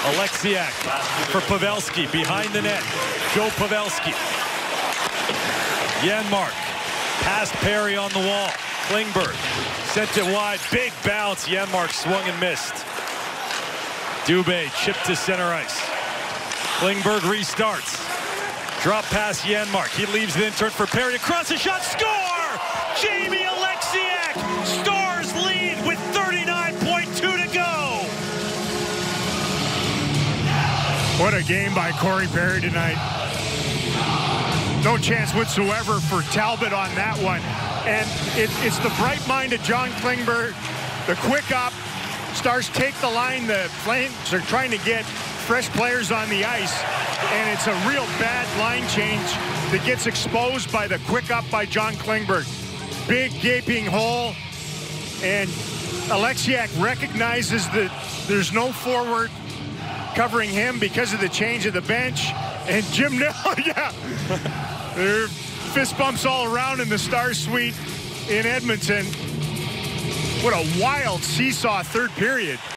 Oleksiak for Pavelski behind the net. Joe Pavelski. Janmark. Past Perry on the wall. Klingberg sent it wide. Big bounce. Janmark swung and missed. Dubé chipped to center ice. Klingberg restarts. Drop pass Janmark. He leaves it in turn for Perry. Across the shot. Score! Jamie Oleksiak! Stars lead with 39.2 to go. What a game by Corey Perry tonight. No chance whatsoever for Talbot on that one. And it's the bright mind of John Klingberg. The quick up. Stars take the line. The Flames are trying to get fresh players on the ice. And it's a real bad line change that gets exposed by the quick up by John Klingberg. Big gaping hole. And Oleksiak recognizes that there's no forward covering him because of the change of the bench. And Jim Nill, yeah. There are fist bumps all around in the Star Suite in Edmonton. What a wild seesaw third period.